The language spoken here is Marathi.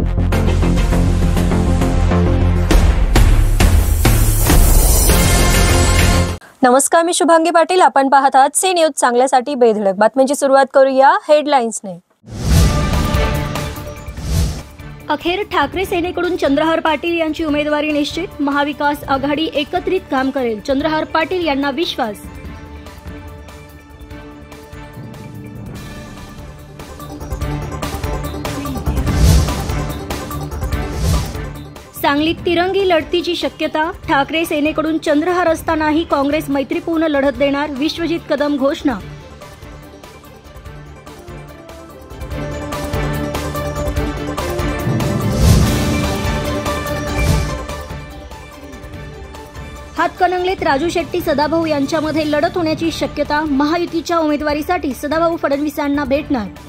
नमस्कार, मी शुभांगी पाटील. आपण पाहत आहात सी न्यूज. चांगल्यासाठी बेधडक बातम्यांची सुरुवात करूया हेडलाईन्सने. अखेर ठाकरे सेनेकडून चंद्रहार पाटील यांची उमेदवारी निश्चित. महाविकास आघाडी एकत्रित काम करेल, चंद्रहार पाटील यांना विश्वास. सांगलीत तिरंगी लढतीची शक्यता. ठाकरे सेनेकडून चंद्रहार असतानाही काँग्रेस मैत्रीपूर्ण लढत देणार, विश्वजित कदम घोषणा. हातकणंगलेत राजू शेट्टी सदाभाऊ यांच्यामध्ये लढत होण्याची शक्यता. महायुतीच्या उमेदवारीसाठी सदाभाऊ फडणवीसांना भेटणार.